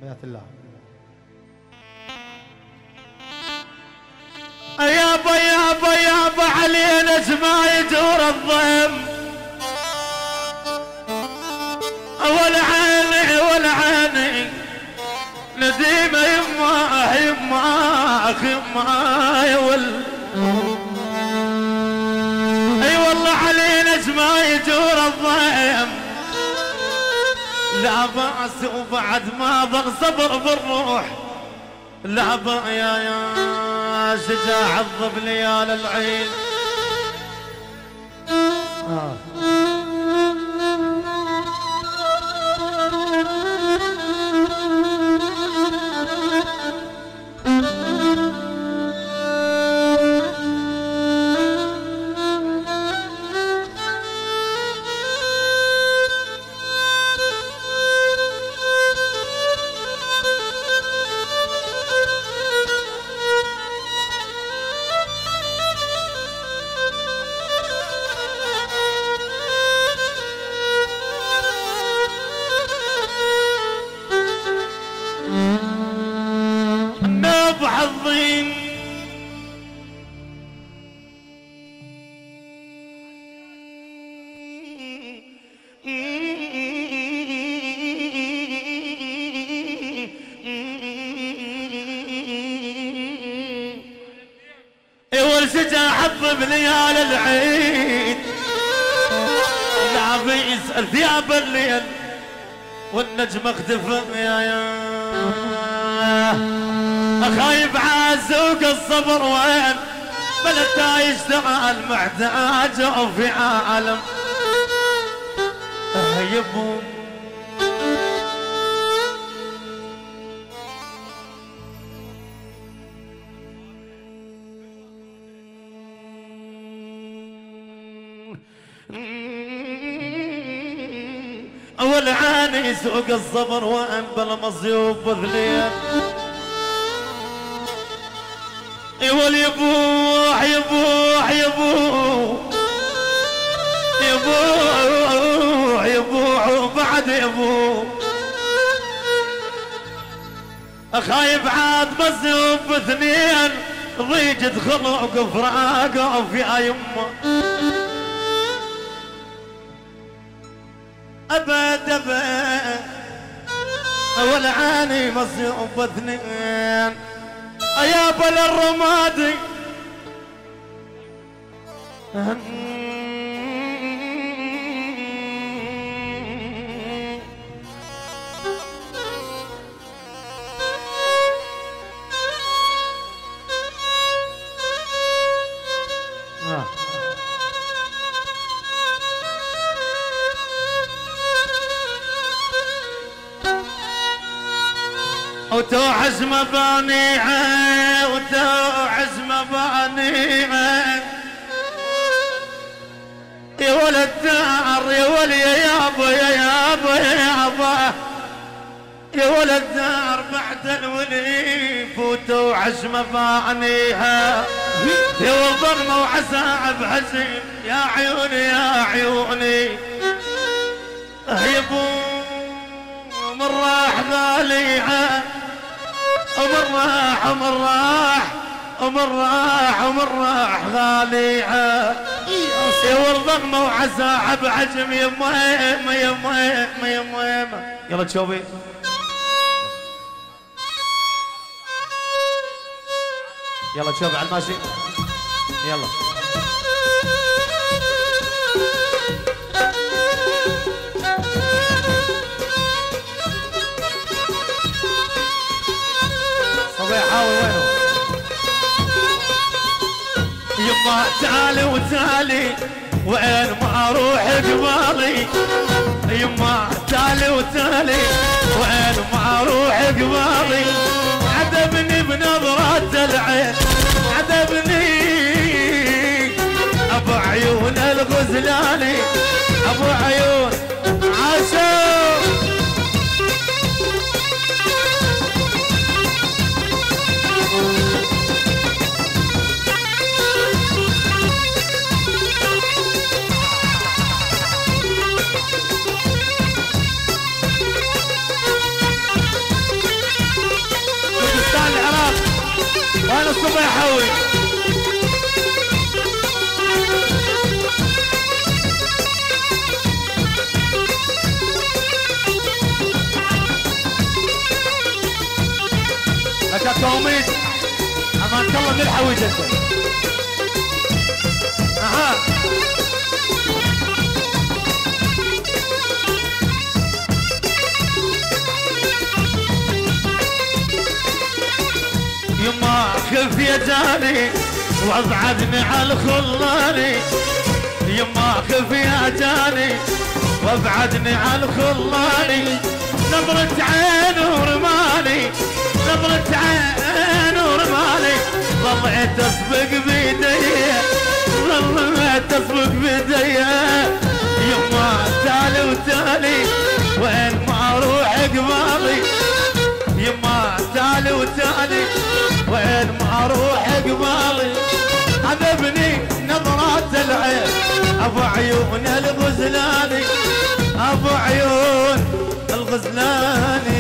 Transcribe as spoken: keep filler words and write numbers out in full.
حياة الله. يابا يابا يابا علينا ما يدور الضيم، ولا عيني ولا عيني نديمة يما يما يما يا ول. اي والله علينا ما يدور الضيم، لا بأس وبعد ما ضل صبر بالروح، لا بأ يا يا شجاع الضب ليال العين. آه. حظين والشجاع حظ بليال العيد، لعب يسأل ثياب الليل والنجم اختفى يا يا خايب عالسوق الصبر وين بلد يشتغل محتاج في عالم يبو. اول عاني سوق الصبر وين بلا مصيوب بذليل يقول يبوح يبوح يبوح يبوح يبوح وبعد يبوح خايب عاد مصيوب باثنين ضيجة خلق وفراق في يمه ابد ابد اول عاني مصيوب باثنين يا بل الرمادي وتوعز مبانيها وتوعز مبانيها يا ولد دار يا ولي يا يابا يا يابا يا يابا يا ولد دار بعد الوليف وتوعز مبانيها يا والظلمة وعسى بحزين يا عيوني يا عيوني يا ابو من راح باليها ومن راح ومن راح ومن راح ومن راح غاليها يا والضمه وعسى بعجم يا ميمه يا ميمه يا ميمه. يلا تشوفي يلا تشوفي على الماشي يلا حاول وينه يما تعالي وتالي وين ما اروح قبالي يما تعالي وتالي وين ما اروح قبالي عذبني بنظرة العين عذبني ابو عيون الغزلاني ابو عيون عاشق وانا الصبح حوي لك توميد امان الله من الحويج انت. اها يما خف يا جاني وابعدني على الخلاني، يما خف يا جاني وابعدني على الخلاني، نظرة عين ورمالي نظرة عين ورمالي، ظليت اسبق بيدي ظليت اسبق بيدي، يما تالي وتالي وين ما اروح قبالي، يما تالي وتالي وين ما اروح قبالي، عذبني نظرات العين ابو عيون الغزلاني ابو عيون الغزلاني.